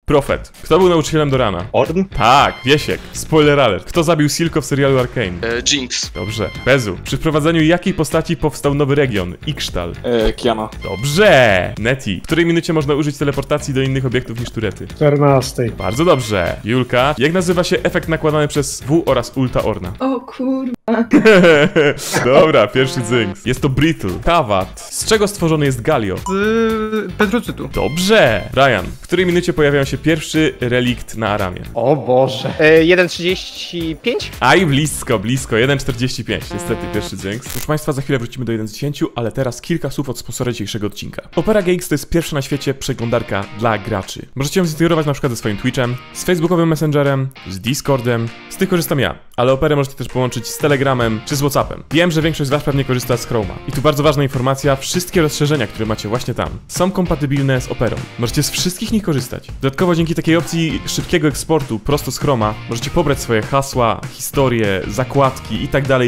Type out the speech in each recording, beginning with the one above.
Profet. Kto był nauczycielem Dorana? Orn? Tak, Wiesiek. Spoiler alert. Kto zabił Silco w serialu Arcane? Jinx. Dobrze. Bezu. Przy wprowadzeniu jakiej postaci powstał nowy region? Ixtal. Kiana. Dobrze. Neti. W której minucie można użyć teleportacji do innych obiektów niż turety? 14. Bardzo dobrze. Julka. Jak nazywa się efekt nakładany przez W oraz ulta Orna? O kurwa. Dobra, pierwszy dzynks. Jest to Brittle. Kawat. Z czego stworzony jest Galio? Z petrocytu. Dobrze. Brian. W której minucie pojawiał się pierwszy relikt na Aramie? O Boże. 1,35? Aj, blisko, blisko. 1,45. Niestety pierwszy dzynks. Proszę Państwa, za chwilę wrócimy do 1,10, ale teraz kilka słów od sponsora dzisiejszego odcinka. Opera GX to jest pierwsza na świecie przeglądarka dla graczy. Możecie ją zintegrować na przykład ze swoim Twitchem, z facebookowym Messengerem, z Discordem. Z tych korzystam ja, ale Operę możecie też połączyć z Telegramem czy z WhatsAppem. Wiem, że większość z Was pewnie korzysta z Chroma. I tu bardzo ważna informacja, wszystkie rozszerzenia, które macie właśnie tam, są kompatybilne z Operą. Możecie z wszystkich nich korzystać. Dodatkowo dzięki takiej opcji szybkiego eksportu prosto z Chroma możecie pobrać swoje hasła, historie, zakładki itd.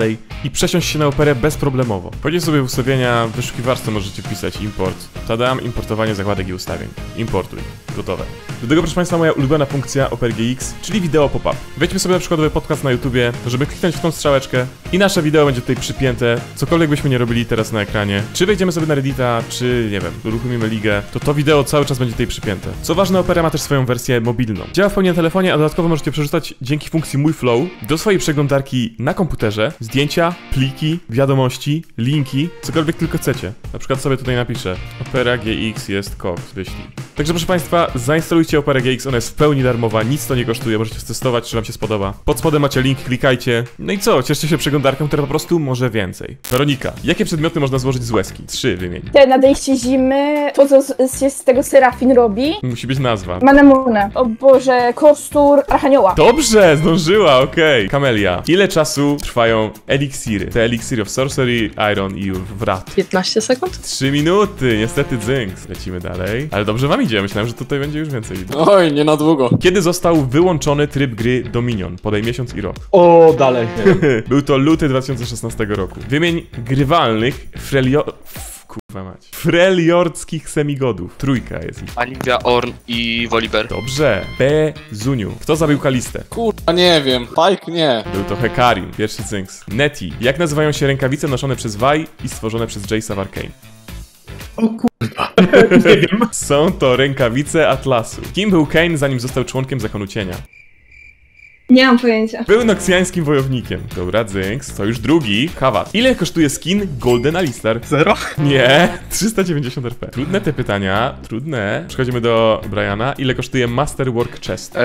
I przesiąść się na Operę bezproblemowo. Wchodzicie sobie w ustawienia, w wyszukiwarce możecie wpisać import. Tadam, importowanie zakładek i ustawień. Importuj. Gotowe. Do tego, proszę Państwa, moja ulubiona funkcja Opery GX, czyli wideo pop-up. Wejdźmy sobie na przykładowy podcast na YouTubie, żeby kliknąć w tą strzałeczkę i nasze wideo będzie tutaj przypięte. Cokolwiek byśmy nie robili teraz na ekranie, czy wejdziemy sobie na Reddita, czy nie wiem, uruchomimy ligę, to wideo cały czas będzie tutaj przypięte. Co ważne, Opera ma też swoją wersję mobilną. Działa w pełni na telefonie, a dodatkowo możecie przerzucać dzięki funkcji Mój Flow do swojej przeglądarki na komputerze zdjęcia, pliki, wiadomości, linki, cokolwiek tylko chcecie. Na przykład sobie tutaj napiszę: Opera GX jest koks, wyślij. Także proszę Państwa, zainstalujcie Operę GX, ona jest w pełni darmowa, nic to nie kosztuje, możecie testować, czy Wam się spodoba. Pod spodem macie link, klikajcie. No i co, cieszcie się przeglądarką, która po prostu może więcej. Weronika, jakie przedmioty można złożyć z łezki? 3 wymień. Te nadejście zimy, to co się z tego Serafin robi. Musi być nazwa. Manemune. O Boże, kostur Archanioła. Dobrze, zdążyła, okej. Kamelia, ile czasu trwają eliksiry? Te Elixir of Sorcery, Iron i Wrath. 15 sekund? 3 minuty, niestety dzynks. Lecimy dalej. Ale dobrze Wam idzie, myślałem, że tutaj będzie już więcej. Oj, nie na długo. Kiedy został wyłączony tryb gry Dominion? Podaj miesiąc i rok. O, dalej. Był to luty 2016 roku. Wymień grywalnych freliordzkich semigodów. Trójka jest ich. Anivia, Orn i Volibear. Dobrze. Zuniu. Kto zabił Kalistę? Kurwa, nie wiem. Pike nie. Był to Hekarim. Pierwszy cynks. Neti. Jak nazywają się rękawice noszone przez Vi i stworzone przez Jace'a w Arcane? O kurwa. Nie wiem. Są to rękawice Atlasu. Kim był Kain, zanim został członkiem Zakonu Cienia? Nie mam pojęcia. Był noksjańskim wojownikiem. Dobra, dzynks. To już drugi. Kawat. Ile kosztuje skin Golden Alistar? 0? Nie. 390 RP. Trudne te pytania. Trudne. Przechodzimy do Briana. Ile kosztuje Masterwork Chest?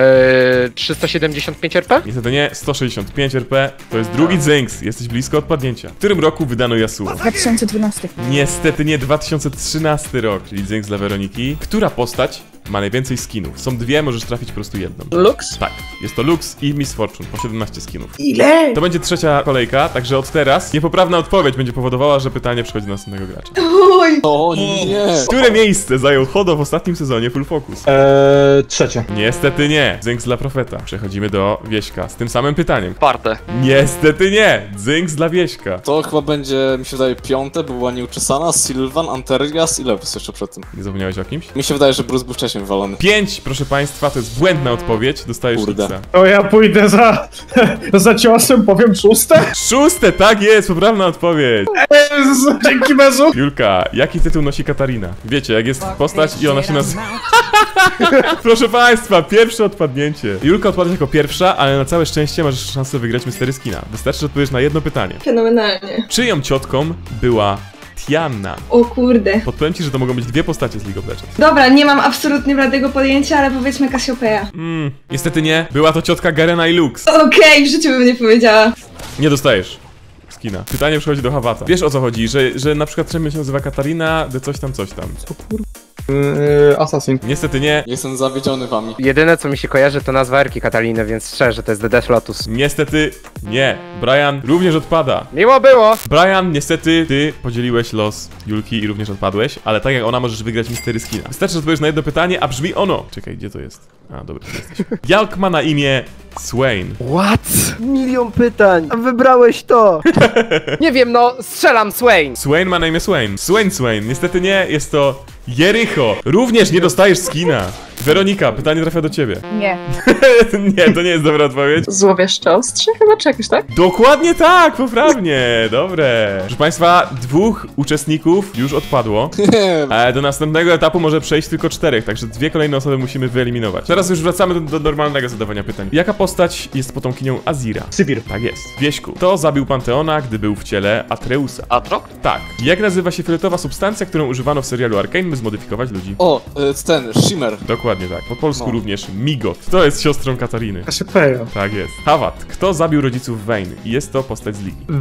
375 RP? Niestety nie. 165 RP. To jest drugi dzynks. Jesteś blisko odpadnięcia. W którym roku wydano Yasuo? 2012. Niestety nie. 2013 rok. Czyli dzynks dla Weroniki. Która postać ma najwięcej skinów? Są dwie, możesz trafić po prostu jedną. Lux? Tak. Jest to Lux i Miss Fortune. Po 17 skinów. Ile? To będzie trzecia kolejka, także od teraz niepoprawna odpowiedź będzie powodowała, że pytanie przechodzi do następnego gracza. Oj. O nie. Które miejsce zajął Hodo w ostatnim sezonie Full Focus? Trzecie. Niestety nie. Dzynks dla Profeta. Przechodzimy do Wieśka z tym samym pytaniem. Czwarte. Niestety nie. Dzynks dla Wieśka. To chyba będzie, mi się wydaje, piąte, bo była nieuczesana, Sylvan, Anterias i Lepus jeszcze przed tym. Nie zapomniałeś o kimś? Mi się wydaje, że Bruce był wcześniej wywalony. 5, proszę Państwa, to jest błędna odpowiedź. Dostajesz Kurde. Xa. To ja pójdę za ciosem, powiem 6. 6, tak jest, poprawna odpowiedź. Dzięki Bezu. Julka, jaki tytuł nosi Katarina? Wiecie, jak jest postać i ona się nazywa... Proszę Państwa, pierwsze odpadnięcie. Julka odpadła jako pierwsza, ale na całe szczęście masz szansę wygrać Mystery Skina. Wystarczy, że odpowiesz na jedno pytanie. Fenomenalnie. Czyją ciotką była Tiana? O kurde. Podpowiem Ci, że to mogą być dwie postacie z League of Legends. Dobra, nie mam absolutnie bladego pojęcia, ale powiedzmy Cassiopeia. Niestety nie. Była to ciotka Garena i Lux. Okej, w życiu bym nie powiedziała. Nie dostajesz skina. Pytanie przychodzi do Hawata. Wiesz, o co chodzi? Że na przykład czemu się nazywa Katarina, de coś tam, coś tam. Co kurwa? Assassin. Niestety nie. Jestem zawiedziony wami. Jedyne co mi się kojarzy to nazwa Erki Kataliny, więc szczerze, to jest The Death Lotus. Niestety nie. Brian również odpada. Miło było! Brian, niestety ty podzieliłeś los Julki i również odpadłeś, ale tak jak ona możesz wygrać Mystery Skina. Wystarczy, że odpowiesz na jedno pytanie, a brzmi ono. Czekaj, gdzie to jest? A, dobra, tu jesteś. Jak ma na imię Swain? What? Milion pytań, a wybrałeś to! Nie wiem, no, strzelam Swain! Swain ma na imię Swain. Swain. Niestety nie, jest to Jericho. Również nie dostajesz skina. Weronika, pytanie trafia do ciebie. Nie. Nie, to nie jest dobra odpowiedź. Złowieszcze ostrze chyba, czy jakoś tak? Dokładnie tak, poprawnie, dobre. Proszę państwa, 2 uczestników już odpadło. Do następnego etapu może przejść tylko 4, także 2 kolejne osoby musimy wyeliminować. Teraz już wracamy do normalnego zadawania pytań. Jaka postać jest potomkinią Azira? Sybir. Tak jest. Wieśku, kto zabił Panteona, gdy był w ciele Atreusa? Atrok? Tak. Jak nazywa się fioletowa substancja, którą używano w serialu Arcane, by zmodyfikować ludzi? O, ten, Shimmer. Dokładnie tak. Po polsku No. również Migot. To jest siostrą Katariny. Cassiopeia. Tak jest. Hawat, kto zabił rodziców Vayne? I jest to postać z ligi.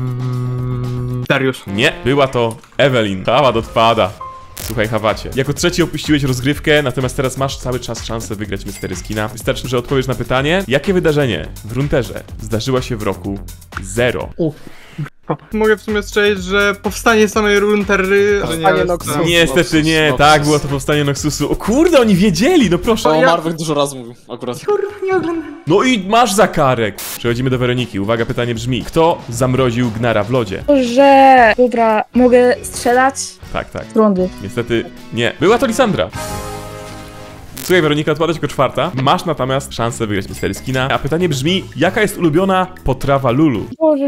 Dariusz. Nie, była to Evelyn. Hawat odpada. Słuchaj, Hawacie. Jako trzeci opuściłeś rozgrywkę, natomiast teraz masz cały czas szansę wygrać Mystery Skina. Wystarczy, że odpowiesz na pytanie, jakie wydarzenie w Runeterze zdarzyło się w roku 0? Mogę w sumie strzelić, że powstanie samej Runeterry... Powstanie Noxusu. Niestety nie, tak, było to powstanie Noxusu. O kurde, oni wiedzieli, no proszę. O, Marwek dużo razy mówił, akurat. No i masz za karę. Przechodzimy do Weroniki. Uwaga, pytanie brzmi. Kto zamroził Gnara w lodzie? Że... Dobra, mogę strzelać Tak, tak. z rundy. Niestety nie. Była to Lisandra. Słuchaj, Weronika, odpada jako 4. Masz natomiast szansę wygrać Mystery Skina. A pytanie brzmi, jaka jest ulubiona potrawa Lulu? Boże,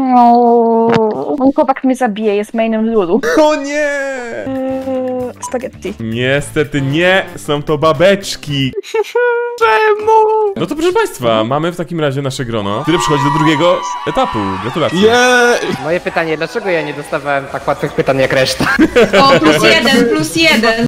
no... Mój chłopak mnie zabije, jest mainem Lulu. O nie! Spaghetti. Niestety nie, są to babeczki. Czemu? No to proszę państwa, mamy w takim razie nasze grono, które przychodzi do drugiego etapu. Gratulacje. Jej! Moje pytanie, dlaczego ja nie dostawałem tak łatwych pytań jak reszta? O, +1.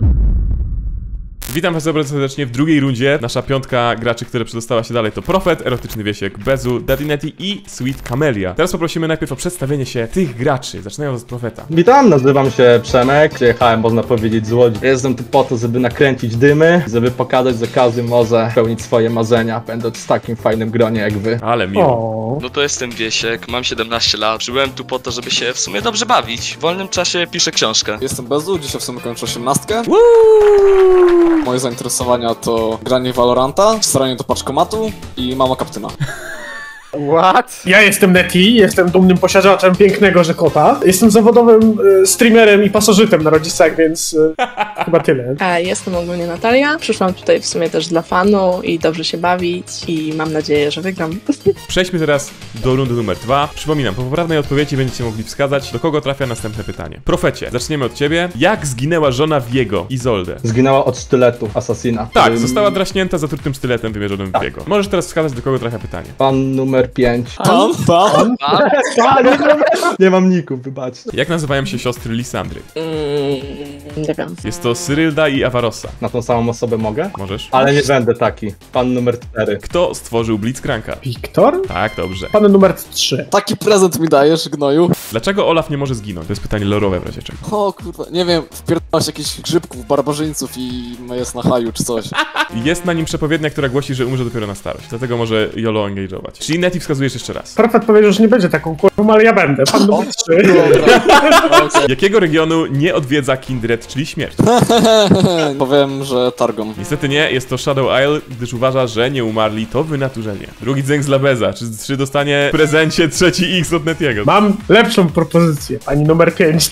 Witam was bardzo serdecznie w drugiej rundzie. Nasza 5 graczy, która przedostała się dalej to Profet, Erotyczny Wiesiek, Bezu, Dadinety i Sweet Camellia. Teraz poprosimy najpierw o przedstawienie się tych graczy. Zaczynając od Profeta. Witam, nazywam się Przemek. Przyjechałem, można powiedzieć, z Łodzi. Jestem tu po to, żeby nakręcić dymy, żeby pokazać, że każdy może spełnić swoje marzenia, będąc w takim fajnym gronie jak wy. Ale miło. O. No to jestem Wiesiek, mam 17 lat. Przybyłem tu po to, żeby się w sumie dobrze bawić. W wolnym czasie piszę książkę. Jestem Bezu, dzisiaj w sumie kończę 18. Moje zainteresowania to granie w Valoranta, stranie do paczkomatu i mama kaptyna. What? Ja jestem Neti, jestem dumnym posiadaczem pięknego Rzekota. Jestem zawodowym streamerem i pasożytem na rodzicach, więc chyba tyle. Jestem ogólnie Natalia. Przyszłam tutaj w sumie też dla fanu i dobrze się bawić i mam nadzieję, że wygram. Przejdźmy teraz do rundy numer 2. Przypominam, po poprawnej odpowiedzi będziecie mogli wskazać, do kogo trafia następne pytanie. Profecie, zaczniemy od ciebie. Jak zginęła żona Wiego, Izolde? Zginęła od sztyletu Assassina. Tak, została draśnięta zatrutym sztyletem wymierzonym w Wiego. Możesz teraz wskazać, do kogo trafia pytanie. Pan numer 5. Pan? Nie mam niku, wybaczcie. Jak nazywają się siostry Lisandry? Nie wiem. Jest to Cyrylda i Avarossa. Na tą samą osobę mogę? Możesz? Ale nie będę taki. Pan numer 4. Kto stworzył Blitzcranka? Wiktor? Tak, dobrze. Pan numer 3. Taki prezent mi dajesz, gnoju? Dlaczego Olaf nie może zginąć? To jest pytanie lorowe w razie czego. O kurde, nie wiem, wpierdolać jakichś grzybków, barbarzyńców i jest na haju czy coś. Jest na nim przepowiednia, która głosi, że umrze dopiero na starość. Dlatego może YOLO engage'ować. Czyli Neti wskazujesz jeszcze raz. Profet powiedział, że nie będzie taką kurwą, ale ja będę. Pan numer 3. Dobra. Jakiego regionu nie odwiedza Kindred, czyli śmierć? Powiem, że Targon. Niestety nie, jest to Shadow Isle, gdyż uważa, że nie umarli to wynaturzenie. Drugi dzęk z Labeza. Czy dostanie w prezencie trzeci X od Netiego? Mam lepszą propozycję. Pani numer 5.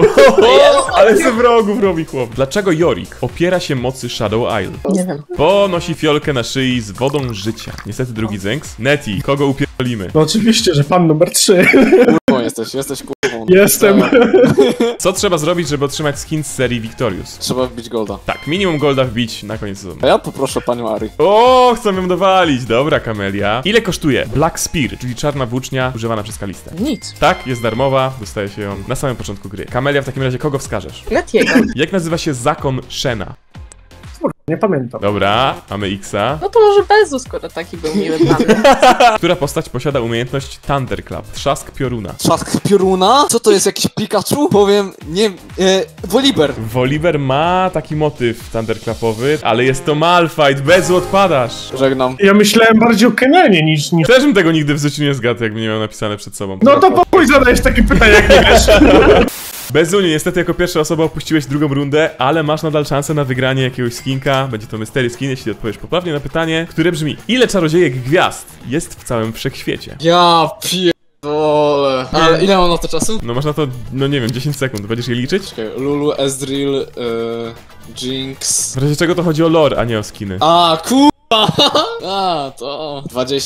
Ale ze wrogów robi chłop. Dlaczego Yorick opiera się mocy Shadow Isle? Nie wiem. Bo nosi fiolkę na szyi z wodą życia. Niestety drugi dzęk. Neti, kogo upierdolimy? No oczywiście, że pan numer 3. Kurwą jesteś kurwą. Jestem. Co trzeba zrobić, żeby otrzymać skin z serii Victorious? Trzeba wbić golda. Tak, minimum golda wbić na koniec sezonu. A ja poproszę panią Ari. O, chcą ją dowalić. Dobra, Camellia. Ile kosztuje Black Spear, czyli czarna włócznia używana przez Kalistę? Nic. Tak, jest darmowa, dostaje się ją na samym początku gry. Camellia, w takim razie kogo wskażesz? Netiego. Jak nazywa się zakon Shena? Nie pamiętam. Dobra, mamy Xa. No to może Bezu, skoro taki był miły dla mnie. Która postać posiada umiejętność Thunderclap? Trzask pioruna. Trzask pioruna? Co to jest, jakiś Pikachu? Powiem, nie Volibear. Volibear ma taki motyw Thunderclapowy, ale jest to Malphite, Bezu odpadasz. Żegnam. Ja myślałem bardziej o Kenanie niż... Też bym tego nigdy w życiu nie zgadł, jakby nie miał napisane przed sobą. No to po chuj zadajesz takie pytania, jak nie wiesz. Bezuniu, niestety jako pierwsza osoba opuściłeś drugą rundę, ale masz nadal szansę na wygranie jakiegoś skinka. Będzie to Mystery Skin, jeśli odpowiesz poprawnie na pytanie, które brzmi: ile czarodziejek gwiazd jest w całym wszechświecie? Ja pierdolę. Ale ile mam na to czasu? No można to, no nie wiem, 10 sekund. Będziesz je liczyć? Czekaj, Lulu, Ezreal, Jinx... W razie czego to chodzi o lore, a nie o skiny. A, A, to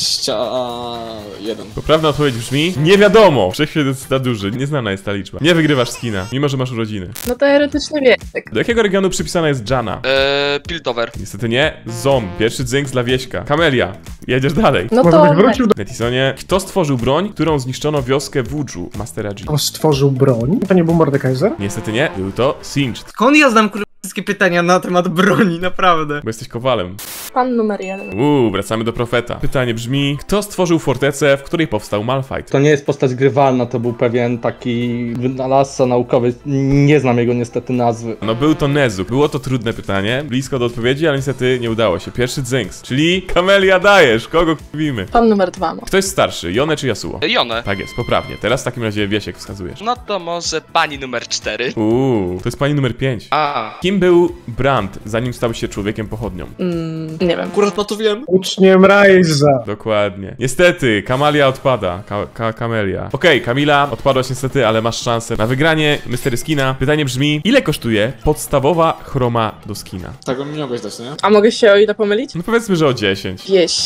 21. Poprawna odpowiedź brzmi nie wiadomo. Wszechświat jest za duży, nieznana jest ta liczba. Nie wygrywasz skina, mimo że masz urodziny. No to erotyczny wiek. Do jakiego regionu przypisana jest Janna? Piltover. Niestety nie. Zom. Pierwszy dzynk dla Wieśka. Kamelia. Jedziesz dalej. No Może to byś wrócił do... Netisonie. Kto stworzył broń, którą zniszczono wioskę Wudżu, Mastera G? On stworzył broń? To nie był Mordekaiser? Niestety nie. Był to Singed. Skąd ja znam wszystkie pytania na temat broni, naprawdę? Bo jesteś kowalem. Pan numer 1. Wracamy do Profeta. Pytanie brzmi, kto stworzył fortecę, w której powstał Malphite? To nie jest postać grywalna, to był pewien taki wynalazca naukowy, nie znam jego niestety nazwy. No był to Nezu. Było to trudne pytanie, blisko do odpowiedzi, ale niestety nie udało się. Pierwszy dzynks, czyli Kamelia dajesz, kogo kupimy? Pan numer 2. Kto jest starszy, Jone czy Yasuo? Jone. Tak jest, poprawnie. Teraz w takim razie Wiesiek wskazujesz. No to może pani numer 4. To jest pani numer 5. A. Kim był Brand, zanim stał się człowiekiem pochodnią? Nie wiem. Akurat na to wiem. Uczniem Ryza. Dokładnie. Niestety, Kamalia odpada. Kamelia. Okej, Kamila, odpadłaś niestety, ale masz szansę na wygranie Mystery Skina. Pytanie brzmi, ile kosztuje podstawowa chroma do skina? Tego mi nie mogłeś dać, nie? A mogę się o ile pomylić? No powiedzmy, że o 10.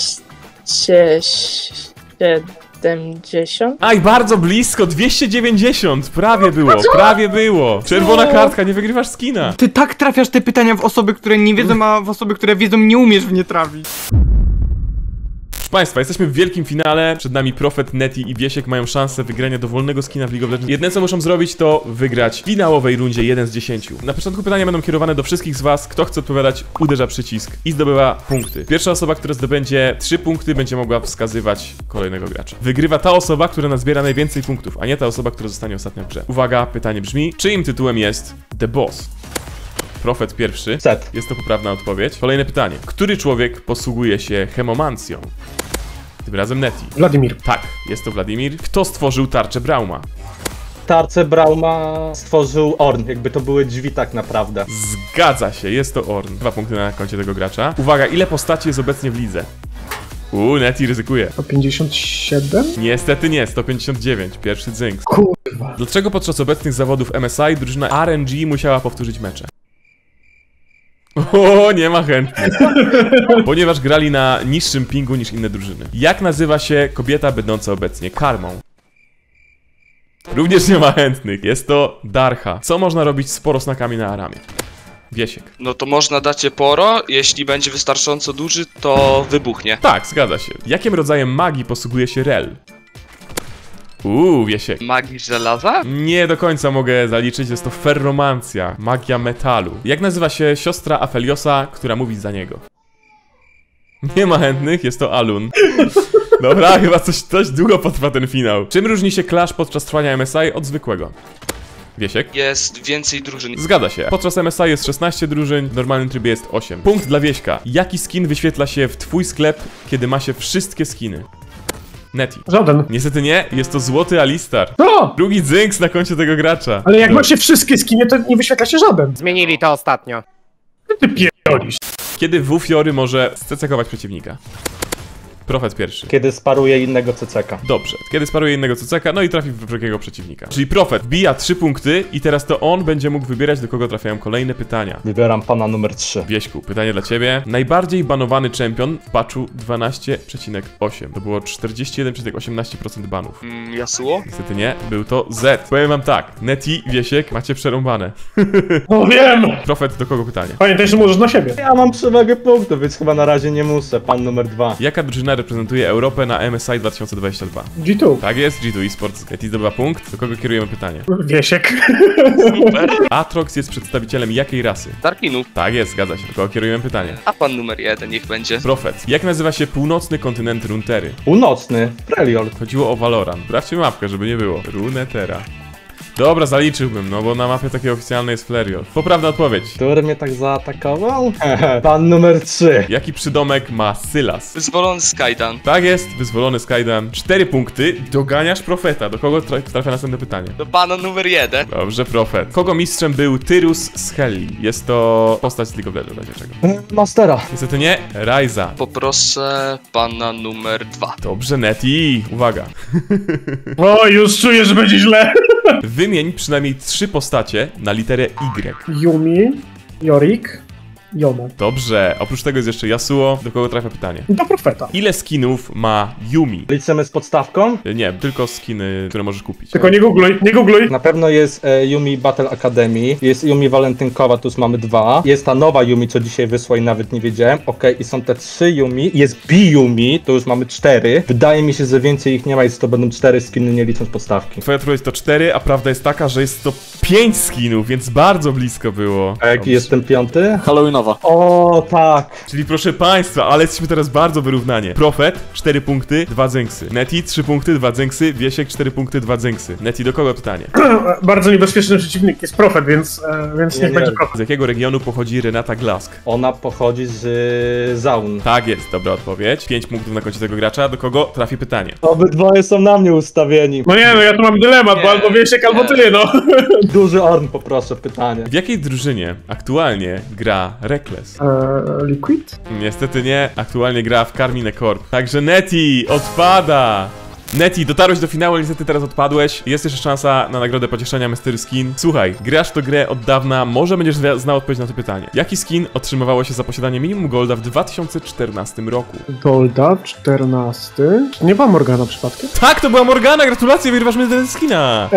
270. Aj, bardzo blisko, 290. Prawie było, prawie było. Czerwona kartka, nie wygrywasz skina. Ty tak trafiasz te pytania w osoby, które nie wiedzą, a w osoby, które wiedzą, nie umiesz w nie trafić. Proszę Państwa, jesteśmy w wielkim finale. Przed nami Profet, Neti i Wiesiek mają szansę wygrania dowolnego skina w League of Legends. Jedyne co muszą zrobić, to wygrać w finałowej rundzie 1 z 10. Na początku pytania będą kierowane do wszystkich z Was. Kto chce odpowiadać, uderza przycisk i zdobywa punkty. Pierwsza osoba, która zdobędzie 3 punkty, będzie mogła wskazywać kolejnego gracza. Wygrywa ta osoba, która nazbiera najwięcej punktów, a nie ta osoba, która zostanie ostatnia w grze. Uwaga, pytanie brzmi, czyim tytułem jest The Boss? Profet pierwszy. Set. Jest to poprawna odpowiedź. Kolejne pytanie. Który człowiek posługuje się hemomancją? Tym razem Neti. Wladimir. Tak, jest to Wladimir. Kto stworzył tarczę Brauma? Tarczę Brauma stworzył Ornn, jakby to były drzwi tak naprawdę. Zgadza się, jest to Ornn. 2 punkty na koncie tego gracza. Uwaga, ile postaci jest obecnie w lidze? Neti ryzykuje. 157? Niestety nie, 159. Pierwszy dzynk. Kurwa. Dlaczego podczas obecnych zawodów MSI drużyna RNG musiała powtórzyć mecze? Nie ma chętnych. Ponieważ grali na niższym pingu niż inne drużyny. Jak nazywa się kobieta będąca obecnie karmą? Również nie ma chętnych. Jest to Darcha. Co można robić z porosnakami na Aramie? Wiesiek. No to można dać je poro, jeśli będzie wystarczająco duży, to wybuchnie. Tak, zgadza się. Jakim rodzajem magii posługuje się Rel? Wiesiek. Magii żelaza? Nie do końca mogę zaliczyć, jest to ferromancja, magia metalu. Jak nazywa się siostra Afeliosa, która mówi za niego? Nie ma chętnych, jest to Alun. Dobra, chyba coś długo potrwa ten finał. Czym różni się Clash podczas trwania MSI od zwykłego? Wiesiek? Jest więcej drużyn. Zgadza się. Podczas MSI jest 16 drużyn, w normalnym trybie jest 8. Punkt dla Wieśka. Jaki skin wyświetla się w twój sklep, kiedy ma się wszystkie skiny? Neti. Żaden. Niestety nie, jest to złoty Alistar. No! Drugi dzynks na koncie tego gracza. Ale jak macie wszystkie skinie, to nie wyświetla się żaden. Zmienili to ostatnio. Ty pierdolisz. Kiedy Fiory może scecekować przeciwnika? Profet pierwszy. Kiedy sparuje innego CCK. Dobrze, kiedy sparuje innego CCK, no i trafi w drugiego przeciwnika. Czyli Profet wbija 3 punkty i teraz to on będzie mógł wybierać, do kogo trafiają kolejne pytania. Wybieram pana numer 3. Wieśku, pytanie dla ciebie. Najbardziej banowany czempion w patchu 12,8. To było 41,18% banów. Yasuo? Niestety nie, był to Z. Powiem wam tak, Neti, Wiesiek, macie przerąbane. No wiem! Profet, do kogo pytanie? Pamiętaj, że możesz na siebie. Ja mam przewagę punktów, więc chyba na razie nie muszę. Pan numer 2. Jaka drużyna reprezentuje Europę na MSI 2022? G2. Tak jest, G2 Esports. Neti zdobywa punkt. Do kogo kierujemy pytanie? Wiesiek. Super. Atrox jest przedstawicielem jakiej rasy? Darkinów. Tak jest, zgadza się. Do kogo kierujemy pytanie? A pan numer 1 niech będzie. Profet. Jak nazywa się północny kontynent Runeterry? Północny. Freljord. Chodziło o Valorant. Sprawdźcie mapkę, żeby nie było. Runeterra. Dobra, zaliczyłbym, no bo na mapie takiej oficjalnej jest Flareon. Poprawna odpowiedź. Który mnie tak zaatakował? Pan numer 3. Jaki przydomek ma Sylas? Wyzwolony Skydan. Tak jest, wyzwolony Skydan. 4 punkty, doganiasz Profeta. Do kogo trafia następne pytanie? Do pana numer 1. Dobrze, Profet. Kogo mistrzem był Tyrus z Helli? Jest to postać z League of Legends, w razie czego. Mastera. Niestety nie, Ryza. Poproszę pana numer 2. Dobrze, Neti. Uwaga. O, już czuję, że będzie źle. Wymień przynajmniej 3 postacie na literę Y. Yumi, Yorick, Yona. Dobrze, oprócz tego jest jeszcze Yasuo. Do kogo trafia pytanie? Do Profeta. Ile skinów ma Yumi? Liczymy z podstawką? Nie, tylko skiny, które możesz kupić. Tylko nie googluj, nie googluj. Na pewno jest Yumi Battle Academy, jest Yumi Walentynkowa, tu już mamy 2. Jest ta nowa Yumi, co dzisiaj wyszła i nawet nie wiedziałem. Okej, i są te 3 Yumi, jest B-Yumi, to już mamy 4. Wydaje mi się, że więcej ich nie ma i to będą 4 skiny, nie licząc podstawki. Twoja odpowiedź to 4, a prawda jest taka, że jest to 5 skinów, więc bardzo blisko było. A jaki jest ten 5? Halloweenowa. O, tak. Czyli proszę państwa, ale jesteśmy teraz bardzo wyrównanie. Profet, 4 punkty, 2 dzynksy. Neti, 3 punkty, 2 dzynksy. Wiesiek, 4 punkty, 2 dzynksy. Neti, do kogo pytanie? Bardzo niebezpieczny przeciwnik jest Profet, więc niech będzie Profet. Z jakiego regionu pochodzi Renata Glask? Ona pochodzi z Zaun. Tak jest, dobra odpowiedź. 5 punktów na koncie tego gracza. Do kogo trafi pytanie? Obydwoje są na mnie ustawieni. No nie, no ja tu mam dylemat, bo albo Wiesiek, albo ty, no. Duży Orn, poproszę, pytanie. W jakiej drużynie aktualnie gra Reckless? Liquid? Niestety nie, aktualnie gra w Carmine Corp. Także Neti, odpada! Neti, dotarłeś do finału, niestety teraz odpadłeś. Jest jeszcze szansa na nagrodę pocieszenia Mystery Skin. Słuchaj, grasz w tę grę od dawna, może będziesz znał odpowiedź na to pytanie. Jaki skin otrzymywało się za posiadanie minimum golda w 2014 roku? Golda, 14. Nie była Morgana przypadkiem? Tak, to była Morgana, gratulacje, wygrywasz Mystery Skina!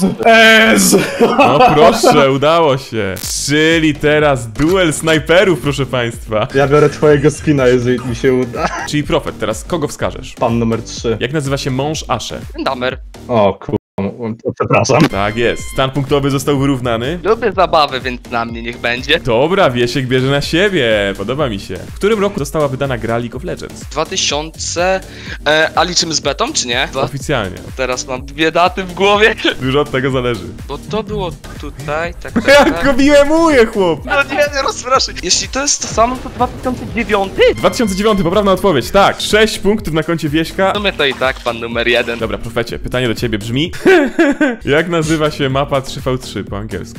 Ez! No proszę, udało się. Czyli teraz duel snajperów, proszę państwa. Ja biorę twojego skina, jeżeli mi się uda. Czyli Profet, teraz kogo wskażesz? Pan numer 3. Jak nazywa się mąż Ashe? Damer. O przepraszam. Tak jest, stan punktowy został wyrównany. Lubię zabawy, więc na mnie niech będzie. Dobra, Wiesiek bierze na siebie, podoba mi się. W którym roku została wydana gra League of Legends? 2000... a liczymy z betą, czy nie? Oficjalnie. Teraz mam 2 daty w głowie. Dużo od tego zależy. Bo to było tutaj, tak. Jak go biłemuję, chłop! No nie rozpraszaj. Jeśli to jest to samo, to 2009? 2009, poprawna odpowiedź, tak. 6 punktów na koncie Wieśka. No my to i tak, pan numer 1. Dobra, Profecie, pytanie do ciebie brzmi. Jak nazywa się mapa 3v3 po angielsku?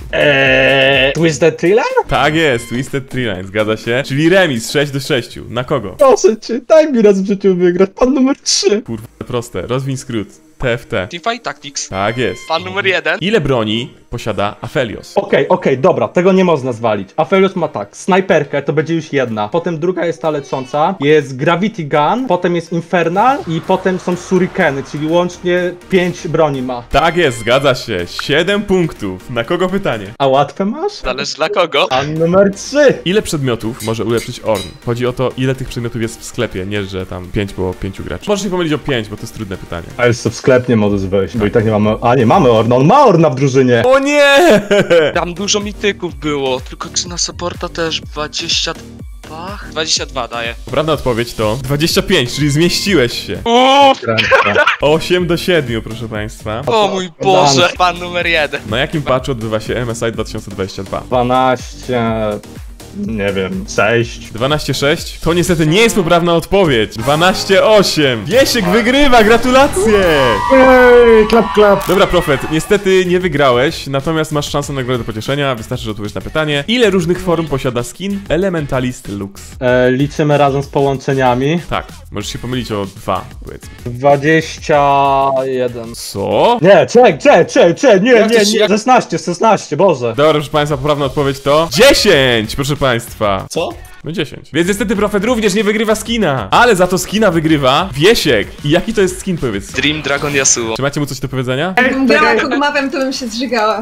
Twisted Tree? Tak jest, Twisted Tree Line, zgadza się. Czyli remis 6-6. Na kogo? Proszę cię, daj mi raz w życiu wygrać, pan numer 3. Kurwa, proste, rozwiń skrót. TFT. Teamfight Tactics. Tak jest. Pan numer 1. Ile broni posiada Aphelios? Okej, dobra, tego nie można zwalić. Aphelios ma tak, snajperkę, to będzie już jedna. Potem druga jest ta lecząca, jest Gravity Gun, potem jest Infernal i potem są Shurikeny, czyli łącznie 5 broni ma. Tak jest, zgadza się. 7 punktów. Na kogo pytanie? A łatwe masz? Zależy dla kogo. Pan numer 3. Ile przedmiotów może ulepszyć Ornn? Chodzi o to, ile tych przedmiotów jest w sklepie, nie że tam 5 było 5 graczy. Możesz się pomylić o 5, bo to jest trudne pytanie. A jeszcze w sklep nie możesz wejść, bo i tak nie mamy... A nie, mamy Orna, on ma Orna w drużynie. O nie! Tam dużo mityków było, tylko czy na supporta też 22? 22 daje. Poprawna odpowiedź to 25, czyli zmieściłeś się. 8-7, proszę państwa. O mój Boże, pan numer 1. Na jakim patchu odbywa się MSI 2022? 12... Nie wiem, 6. 12-6? To niestety nie jest poprawna odpowiedź. 12-8. Wiesiek wygrywa, gratulacje! Ej, klap. Dobra, Profet, niestety nie wygrałeś, natomiast masz szansę na nagrodę pocieszenia, wystarczy, że odpowiesz na pytanie. Ile różnych form posiada skin Elementalist Lux? Liczymy razem z połączeniami. Tak, możesz się pomylić o 2, powiedzmy. 21. Co? Nie, czek, nie, Jak to się- 16, Boże. Dobra, proszę państwa, poprawna odpowiedź to 10, proszę państwa. Co? No 10. Więc niestety Profet również nie wygrywa skina. Ale za to skina wygrywa Wiesiek. I jaki to jest skin, powiedz? Dream Dragon Yasuo. Czy macie mu coś do powiedzenia? Ej, Była kogmawem, to bym się zżygała.